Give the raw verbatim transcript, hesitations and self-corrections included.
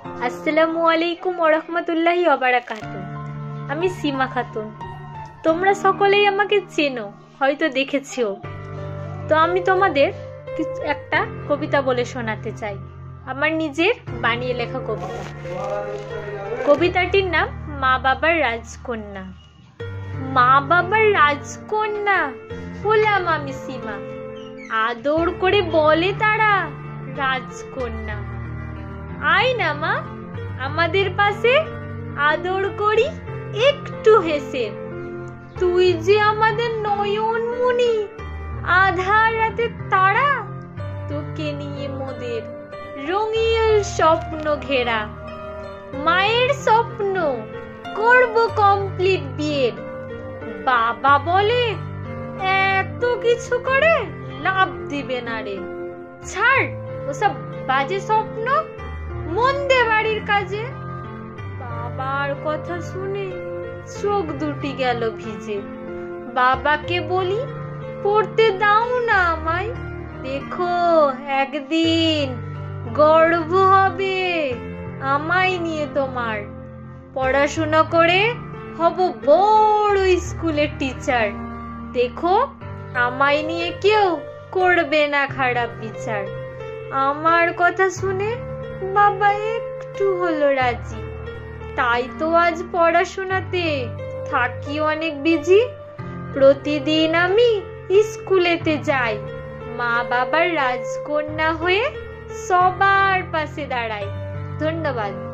আসসালামু আলাইকুম ওয়া রাহমাতুল্লাহি ওয়া বারাকাতুহু। আমি সীমা খাতুন। তোমরা সকলেই আমাকে চেনো, হয়তো দেখেছো। তো আমি তোমাদের একটা কবিতা বলে শোনাতে চাই, আমার নিজের বানিয়ে লেখা কবিতা। কবিতাটির নাম মা বাবার রাজকন্যা। মা বাবার রাজকন্যা হলাম আমি সীমা, আদর করে বলে তারা রাজকন্যা। আয় না মা আমাদের পাশে, আদর করি একটু হেসে। তুই যে আমাদের নয়নমণি, আধার রাতে তারা, তোকে নিয়ে মোদের রঙিন স্বপ্ন ঘেরা। মায়ের স্বপ্ন করব কমপ্লিট বিয়ের, বাবা বলে এত কিছু করে লাভ দিবে না রে। ছাড় ওসব বাজে স্বপ্ন, মন দে বাড়ির কাজে। বাবার কথা শুনে চোখ দুটি গেল ভিজে। বাবাকে বলি পড়তে দাও না আমায়, দেখো একদিন গর্ব হবে আমায় নিয়ে তোমার। পড়াশোনা করে হব বড় স্কুলের টিচার, দেখো আমায় নিয়ে কেউ করবে না খারাপ বিচার। আমার কথা শুনে বাবা একটু হলো রাজি, তাই তো আজ পড়াশোনাতে থাকি অনেক বিজি। প্রতিদিন আমি স্কুলেতে যাই, মা বাবার রাজকন্যা হয়ে সবার পাশে দাঁড়াই। ধন্যবাদ।